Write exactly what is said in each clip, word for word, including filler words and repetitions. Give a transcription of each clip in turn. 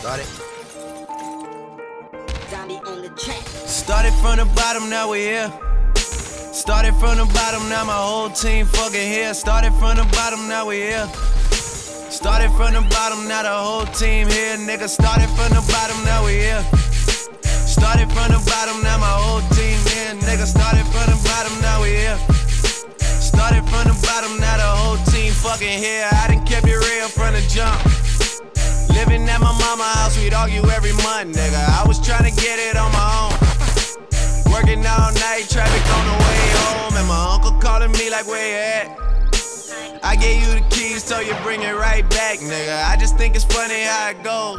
Started. Zombie on the track. Started from the bottom, now we here. Started from the bottom, now my whole team fucking here. Started from the bottom, now we here. Started from the bottom, now the whole team here, nigga. Started from the bottom, now we here. Started from the bottom, now my whole team here, nigga. Started from the bottom, now we here. Started from the bottom, now the whole team fucking here. I done kept it real from the jump. Living at my mama's house, we'd argue every month, nigga. I was trying to get it on my own. Working all night, traffic on the way home, and my uncle calling me like, where you at? I gave you the keys, told you bring it right back, nigga. I just think it's funny how it goes.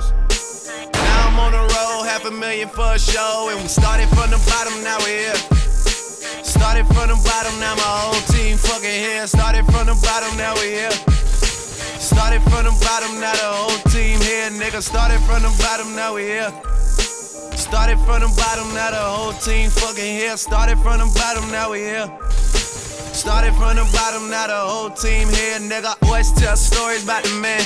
Now I'm on the road, half a million for a show, and we started from the bottom, now we here. Started from the bottom, now my whole team fucking here. Started from the bottom, now we here. Started from the bottom, now the whole team here, nigga. Started from the bottom, now we here. Started from the bottom, now the whole team fucking here. Started from the bottom, now we here. Started from the bottom, now the whole team here, nigga. Always tell stories about the man.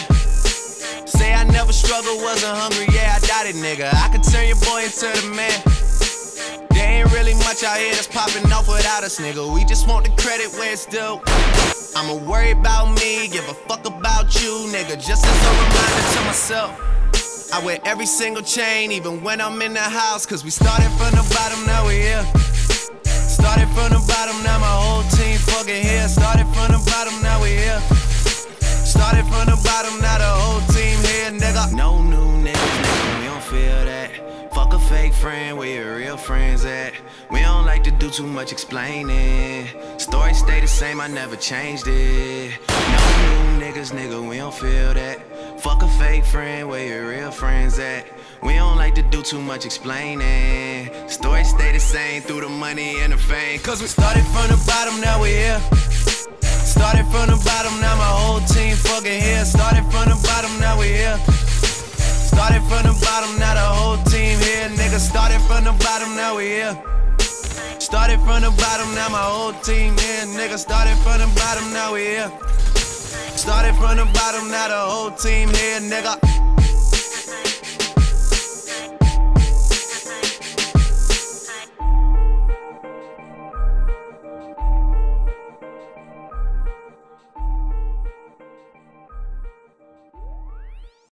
Say I never struggled, wasn't hungry, yeah, I doubt it, nigga. I could turn your boy into the man. There ain't really much out here that's popping off without us, nigga. We just want the credit where it's due. I'ma worry about me, give a fuck about you, nigga. Just as a reminder to myself, I wear every single chain, even when I'm in the house. Cause we started from the bottom, now we here. Started from the bottom, now my whole team fucking here. Started from the bottom, now we here. Started from the bottom, now the whole team here, nigga. No new niggas, nigga, we don't feel that. Fuck a fake friend, where your real friends at? We don't like to do too much explaining. Story stay the same, I never changed it. No new niggas, nigga, we don't feel that. Fuck a fake friend, where your real friends at? We don't like to do too much explaining. Story stay the same through the money and the fame. Cause we started from the bottom, now we here. Started from the bottom, now my whole team fucking here. Started from the bottom, now we here. Started from the bottom, now the whole team here, nigga. Started from the bottom, now we here. Started from the bottom, now my whole team here, nigga. Started from the bottom, now we here. Started from the bottom, now the whole team here, nigga.